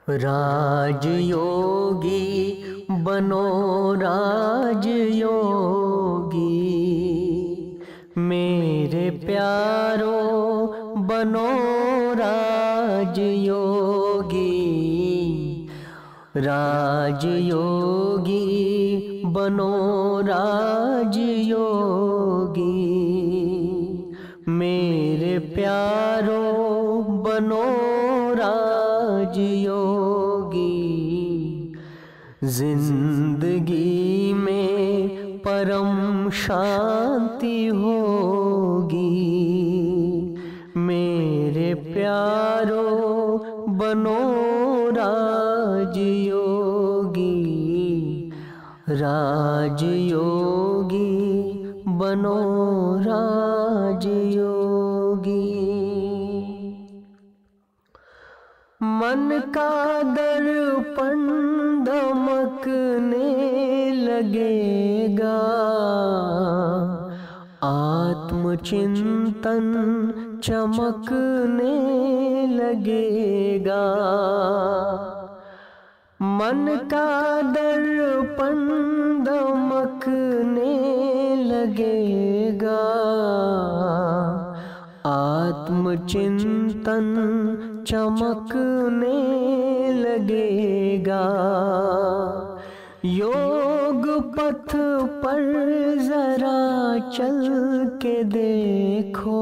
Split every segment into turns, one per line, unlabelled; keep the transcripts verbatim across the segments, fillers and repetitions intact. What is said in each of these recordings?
राजयोगी बनो राजयोगी, मेरे प्यारों बनो राजयोगी। राजयोगी बनो राजयोगी, मेरे प्यारों बनो राजयोगी। जिंदगी में परम शांति होगी, मेरे प्यारों बनो राजयोगी। राजयोगी बनो राजयोगी। मन का दर्पण दमकने लगेगा, आत्मचिंतन चमकने लगेगा। मन का दर्पण दमकने लगेगा, आत्मचिंतन चमकने लगेगा। योग पथ पर जरा चल के देखो,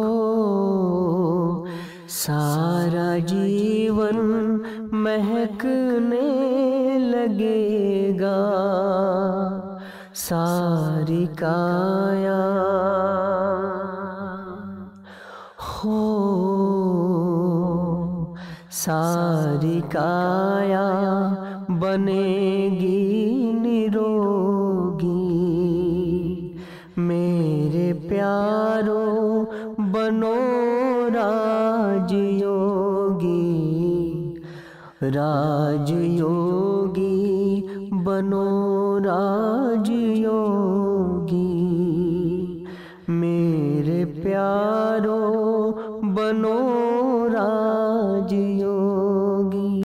सारा जीवन महकने लगेगा। सारी काया हो, सारी काया बनेगी निरोगी। मेरे प्यारों बनो राजयोगी। राजयोगी बनो राजयोगी।